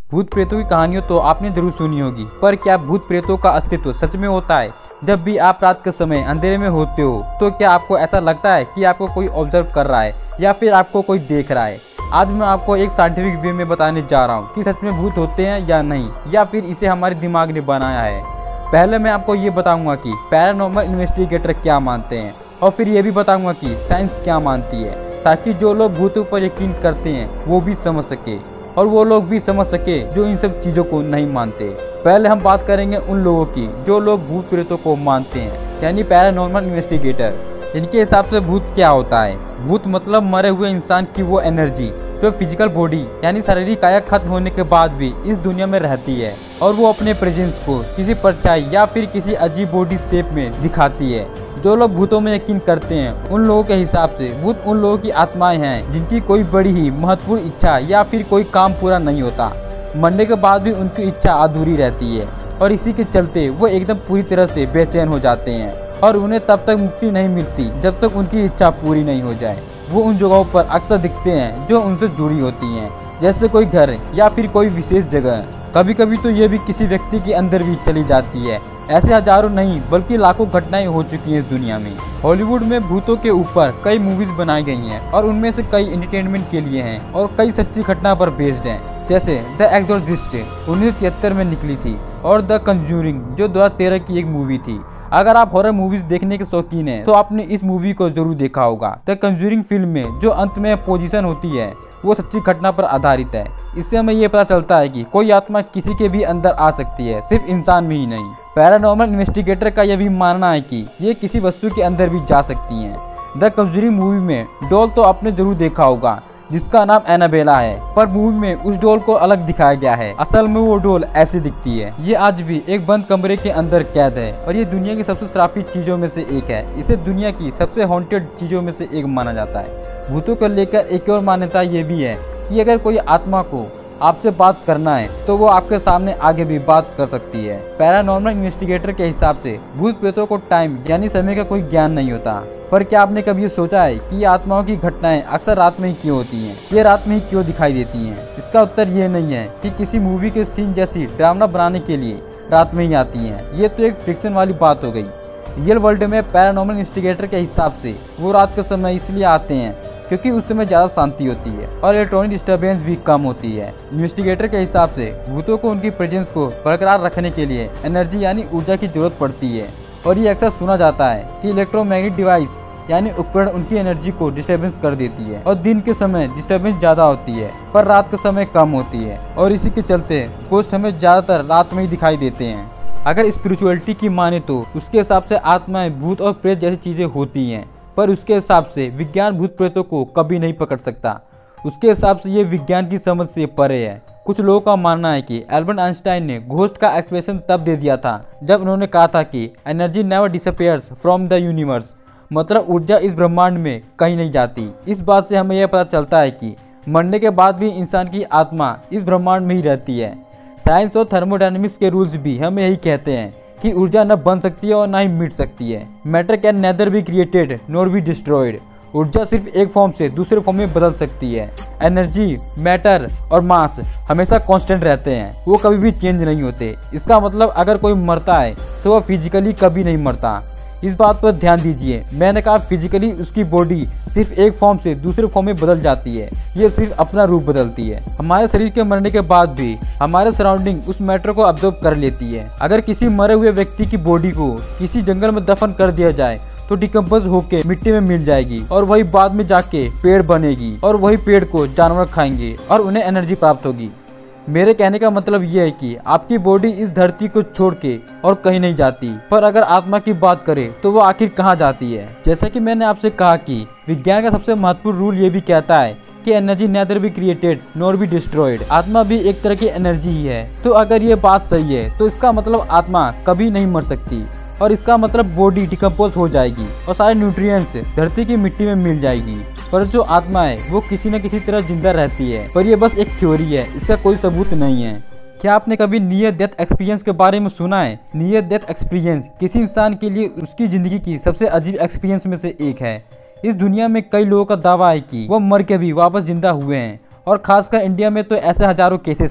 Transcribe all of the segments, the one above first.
भूत प्रेतों की कहानियों तो आपने जरूर सुनी होगी, पर क्या भूत प्रेतों का अस्तित्व सच में होता है? जब भी आप रात के समय अंधेरे में होते हो तो क्या आपको ऐसा लगता है कि आपको कोई ऑब्जर्व कर रहा है या फिर आपको कोई देख रहा है? आज मैं आपको एक साइंटिफिक वे में बताने जा रहा हूँ कि सच में भूत होते हैं या नहीं, या फिर इसे हमारे दिमाग ने बनाया है। पहले मैं आपको ये बताऊंगा कि पैरानॉर्मल इन्वेस्टिगेटर क्या मानते हैं, और फिर ये भी बताऊंगा कि साइंस क्या मानती है, ताकि जो लोग भूतों पर यकीन करते हैं वो भी समझ सके और वो लोग भी समझ सके जो इन सब चीज़ों को नहीं मानते। पहले हम बात करेंगे उन लोगों की जो लोग भूत प्रेतों को मानते हैं, यानी पैरानॉर्मल इन्वेस्टिगेटर। इनके हिसाब से भूत क्या होता है? भूत मतलब मरे हुए इंसान की वो एनर्जी जो फिजिकल बॉडी यानी शारीरिक काया खत्म होने के बाद भी इस दुनिया में रहती है, और वो अपने प्रेजेंस को किसी परछाई या फिर किसी अजीब बॉडी शेप में दिखाती है। जो लोग भूतों में यकीन करते हैं उन लोगों के हिसाब से भूत उन लोगों की आत्माएं हैं जिनकी कोई बड़ी ही महत्वपूर्ण इच्छा या फिर कोई काम पूरा नहीं होता। मरने के बाद भी उनकी इच्छा अधूरी रहती है, और इसी के चलते वो एकदम पूरी तरह से बेचैन हो जाते हैं, और उन्हें तब तक मुक्ति नहीं मिलती जब तक उनकी इच्छा पूरी नहीं हो जाए। वो उन जगहों पर अक्सर दिखते हैं जो उनसे जुड़ी होती हैं, जैसे कोई घर या फिर कोई विशेष जगह। कभी कभी तो ये भी किसी व्यक्ति के अंदर भी चली जाती है। ऐसे हजारों नहीं बल्कि लाखों घटनाएं हो चुकी हैं इस दुनिया में। हॉलीवुड में भूतों के ऊपर कई मूवीज बनाई गई हैं, और उनमें से कई एंटरटेनमेंट के लिए हैं और कई सच्ची घटना पर बेस्ड हैं। जैसे द एक्सोर्सिस्ट 1973 में निकली थी, और द कंज्यूरिंग जो 2013 की एक मूवी थी। अगर आप हॉरर मूवीज देखने के शौकीन हैं तो आपने इस मूवी को जरूर देखा होगा। द कंज्यूरिंग फिल्म में जो अंत में पोजीशन होती है वो सच्ची घटना पर आधारित है। इससे हमें ये पता चलता है कि कोई आत्मा किसी के भी अंदर आ सकती है, सिर्फ इंसान में ही नहीं। पैरानॉर्मल इन्वेस्टिगेटर का यह भी मानना है कि ये किसी वस्तु के अंदर भी जा सकती हैं। द कंज्यूरिंग मूवी में डॉल तो आपने जरूर देखा होगा जिसका नाम एनाबेला है, पर मूवी में उस डॉल को अलग दिखाया गया है। असल में वो डॉल ऐसी दिखती है। ये आज भी एक बंद कमरे के अंदर कैद है, और ये दुनिया की सबसे श्रापित चीजों में से एक है। इसे दुनिया की सबसे हॉन्टेड चीजों में से एक माना जाता है। भूतों को लेकर एक और मान्यता ये भी है कि अगर कोई आत्मा को आपसे बात करना है तो वो आपके सामने आगे भी बात कर सकती है। पैरानॉर्मल इन्वेस्टिगेटर के हिसाब से भूत प्रेतों को टाइम यानी समय का कोई ज्ञान नहीं होता। पर क्या आपने कभी ये सोचा है कि ये आत्माओं की घटनाएं अक्सर रात में ही क्यों होती हैं? ये रात में ही क्यों दिखाई देती हैं? इसका उत्तर ये नहीं है कि किसी मूवी के सीन जैसी ड्रामा बनाने के लिए रात में ही आती हैं। ये तो एक फिक्शन वाली बात हो गई। रियल वर्ल्ड में पैरानॉर्मल इन्वेस्टिगेटर के हिसाब से वो रात के समय इसलिए आते हैं क्योंकि उस समय ज़्यादा शांति होती है और इलेक्ट्रॉनिक डिस्टर्बेंस भी कम होती है। इन्वेस्टिगेटर के हिसाब से भूतों को उनकी प्रेजेंस को बरकरार रखने के लिए एनर्जी यानी ऊर्जा की जरूरत पड़ती है, और ये अक्सर सुना जाता है कि इलेक्ट्रोमैग्नेटिक डिवाइस यानी उपकरण उनकी एनर्जी को डिस्टर्बेंस कर देती है, और दिन के समय डिस्टर्बेंस ज़्यादा होती है पर रात के समय कम होती है, और इसी के चलते गोस्ट हमें ज़्यादातर रात में ही दिखाई देते हैं। अगर स्पिरिचुअलिटी की माने तो उसके हिसाब से आत्माएं, भूत और प्रेत जैसी चीज़ें होती हैं, पर उसके हिसाब से विज्ञान भूत प्रेतों को कभी नहीं पकड़ सकता। उसके हिसाब से ये विज्ञान की समझ से परे है। कुछ लोगों का मानना है कि एल्बर्ट आइंस्टाइन ने घोस्ट का एक्सप्रेशन तब दे दिया था जब उन्होंने कहा था कि energy never disappears from the universe, मतलब ऊर्जा इस ब्रह्मांड में कहीं नहीं जाती। इस बात से हमें यह पता चलता है कि मरने के बाद भी इंसान की आत्मा इस ब्रह्मांड में ही रहती है। साइंस और थर्मोडायनेमिक्स के रूल्स भी हमें यही कहते हैं कि ऊर्जा न बन सकती है और न ही मिट सकती है। Matter can neither be created nor be destroyed. ऊर्जा सिर्फ एक फॉर्म से दूसरे फॉर्म में बदल सकती है। एनर्जी, मैटर और मास हमेशा कांस्टेंट रहते हैं, वो कभी भी चेंज नहीं होते। इसका मतलब अगर कोई मरता है तो वह फिजिकली कभी नहीं मरता। इस बात पर ध्यान दीजिए, मैंने कहा फिजिकली उसकी बॉडी सिर्फ एक फॉर्म से दूसरे फॉर्म में बदल जाती है, ये सिर्फ अपना रूप बदलती है। हमारे शरीर के मरने के बाद भी हमारे सराउंडिंग उस मैटर को अब्जॉर्ब कर लेती है। अगर किसी मरे हुए व्यक्ति की बॉडी को किसी जंगल में दफन कर दिया जाए तो डिकम्पोज होके मिट्टी में मिल जाएगी, और वही बाद में जाके पेड़ बनेगी, और वही पेड़ को जानवर खाएंगे और उन्हें एनर्जी प्राप्त होगी। मेरे कहने का मतलब यह है कि आपकी बॉडी इस धरती को छोड़ के और कहीं नहीं जाती, पर अगर आत्मा की बात करें तो वो आखिर कहाँ जाती है? जैसा कि मैंने आपसे कहा कि विज्ञान का सबसे महत्वपूर्ण रूल ये भी कहता है कि energy neither be created nor be destroyed. आत्मा भी एक तरह की एनर्जी ही है। तो अगर ये बात सही है तो इसका मतलब आत्मा कभी नहीं मर सकती, और इसका मतलब बॉडी डिकम्पोज हो जाएगी और सारे न्यूट्रिएंट्स धरती की मिट्टी में मिल जाएगी। पर जो आत्मा है वो किसी न किसी तरह जिंदा रहती है, पर यह बस एक थ्योरी है, इसका कोई सबूत नहीं है। क्या आपने कभी नियर डेथ एक्सपीरियंस के बारे में सुना है? नियर डेथ एक्सपीरियंस किसी इंसान के लिए उसकी जिंदगी की सबसे अजीब एक्सपीरियंस में से एक है। इस दुनिया में कई लोगों का दावा है कि वो मर के भी वापस जिंदा हुए हैं, और खासकर इंडिया में तो ऐसे हजारों केसेस हैं।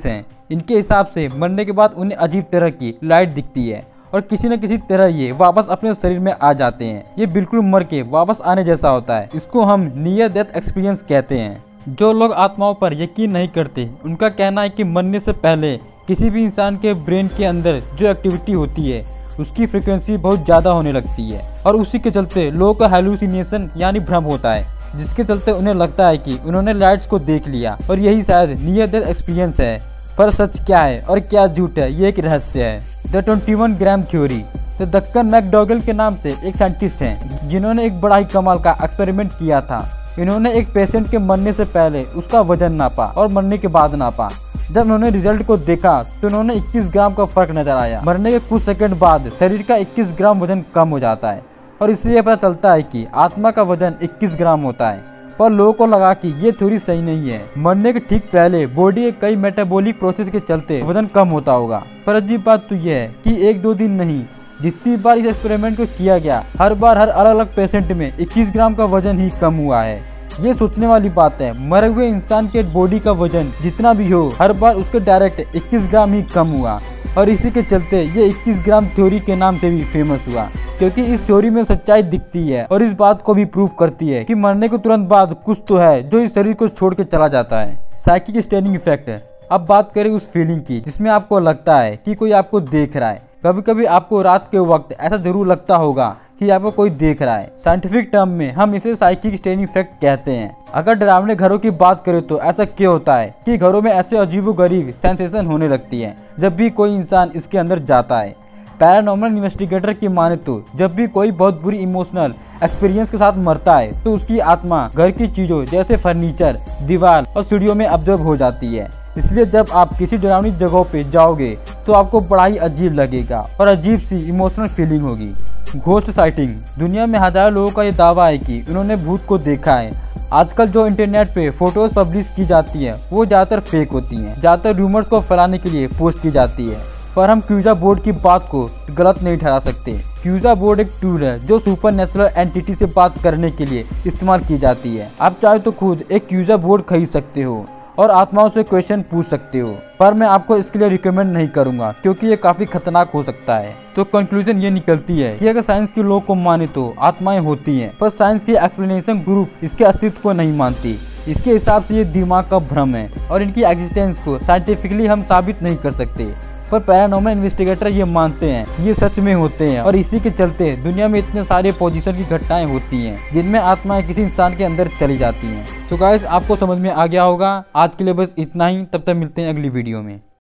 इनके हिसाब से मरने के बाद उन्हें अजीब तरह की लाइट दिखती है और किसी न किसी तरह ये वापस अपने शरीर में आ जाते हैं। ये बिल्कुल मर के वापस आने जैसा होता है। इसको हम नियर डेथ एक्सपीरियंस कहते हैं। जो लोग आत्माओं पर यकीन नहीं करते, उनका कहना है कि मरने से पहले किसी भी इंसान के ब्रेन के अंदर जो एक्टिविटी होती है उसकी फ्रिक्वेंसी बहुत ज़्यादा होने लगती है और उसी के चलते लोगों का हेलुसिनेशन यानी भ्रम होता है, जिसके चलते उन्हें लगता है कि उन्होंने लाइट्स को देख लिया और यही शायद नियर डेथ एक्सपीरियंस है। पर सच क्या है और क्या झूठ है, ये एक रहस्य है। The 21 gram theory. तो दक्कन मैकडॉगल के नाम से एक साइंटिस्ट हैं जिन्होंने एक बड़ा ही कमाल का एक्सपेरिमेंट किया था। इन्होंने एक पेशेंट के मरने से पहले उसका वजन नापा और मरने के बाद नापा। जब उन्होंने रिजल्ट को देखा तो उन्होंने 21 ग्राम का फर्क नजर आया। मरने के कुछ सेकंड बाद शरीर का 21 ग्राम वजन कम हो जाता है और इसलिए पता चलता है कि आत्मा का वजन 21 ग्राम होता है। पर लोगों को लगा कि ये थ्योरी सही नहीं है। मरने के ठीक पहले बॉडी के कई मेटाबॉलिक प्रोसेस के चलते वजन कम होता होगा। पर अजीब बात तो यह है कि 1-2 दिन नहीं, जितनी बार इस एक्सपेरिमेंट को किया गया हर बार हर अलग अलग पेशेंट में 21 ग्राम का वजन ही कम हुआ है। ये सोचने वाली बात है। मरे हुए इंसान के बॉडी का वजन जितना भी हो हर बार उसके डायरेक्ट 21 ग्राम ही कम हुआ और इसी के चलते ये 21 ग्राम थ्योरी के नाम से भी फेमस हुआ, क्योंकि इस थ्योरी में सच्चाई दिखती है और इस बात को भी प्रूव करती है कि मरने के तुरंत बाद कुछ तो है जो इस शरीर को छोड़ के चला जाता है। Psychic staining effect. अब बात करें उस फीलिंग की जिसमें आपको लगता है कि कोई आपको देख रहा है। कभी कभी आपको रात के वक्त ऐसा जरूर लगता होगा कि आपको कोई देख रहा है। साइंटिफिक टर्म में हम इसे साइकिक स्टेनिंग इफेक्ट कहते हैं। अगर डरावने घरों की बात करें तो ऐसा क्यों होता है कि घरों में ऐसे अजीबोगरीब सेंसेशन होने लगती है जब भी कोई इंसान इसके अंदर जाता है। पैरानॉर्मल इन्वेस्टिगेटर की माने तो जब भी कोई बहुत बुरी इमोशनल एक्सपीरियंस के साथ मरता है तो उसकी आत्मा घर की चीजों जैसे फर्नीचर, दीवार और सीढ़ियों में ऑब्जर्व हो जाती है। इसलिए जब आप किसी डरावनी जगहों पे जाओगे तो आपको बड़ा ही अजीब लगेगा और अजीब सी इमोशनल फीलिंग होगी। Ghost sighting. दुनिया में हजारों लोगों का ये दावा है कि उन्होंने भूत को देखा है। आजकल जो इंटरनेट पे फोटोज पब्लिश की जाती है वो ज्यादातर फेक होती हैं, ज्यादातर रूमर्स को फैलाने के लिए पोस्ट की जाती है। पर हम क्यूजा बोर्ड की बात को गलत नहीं ठहरा सकते। क्यूजा बोर्ड एक टूल है जो सुपर नेचुरल एंटिटी से बात करने के लिए इस्तेमाल की जाती है। आप चाहे तो खुद एक क्यूजा बोर्ड खरीद सकते हो और आत्माओं से क्वेश्चन पूछ सकते हो, पर मैं आपको इसके लिए रिकमेंड नहीं करूंगा क्योंकि ये काफी खतरनाक हो सकता है। तो कंक्लूजन ये निकलती है कि अगर साइंस के लोग को माने तो आत्माएं होती हैं, पर साइंस की एक्सप्लेनेशन ग्रुप इसके अस्तित्व को नहीं मानती। इसके हिसाब से ये दिमाग का भ्रम है और इनकी एग्जिस्टेंस को साइंटिफिकली हम साबित नहीं कर सकते। पर पैरानॉर्मल इन्वेस्टिगेटर ये मानते हैं कि ये सच में होते हैं और इसी के चलते दुनिया में इतने सारे पोजीशन की घटनाएं होती हैं जिनमें आत्माएं किसी इंसान के अंदर चली जाती हैं। तो गाइस, आपको समझ में आ गया होगा। आज के लिए बस इतना ही। तब तक मिलते हैं अगली वीडियो में।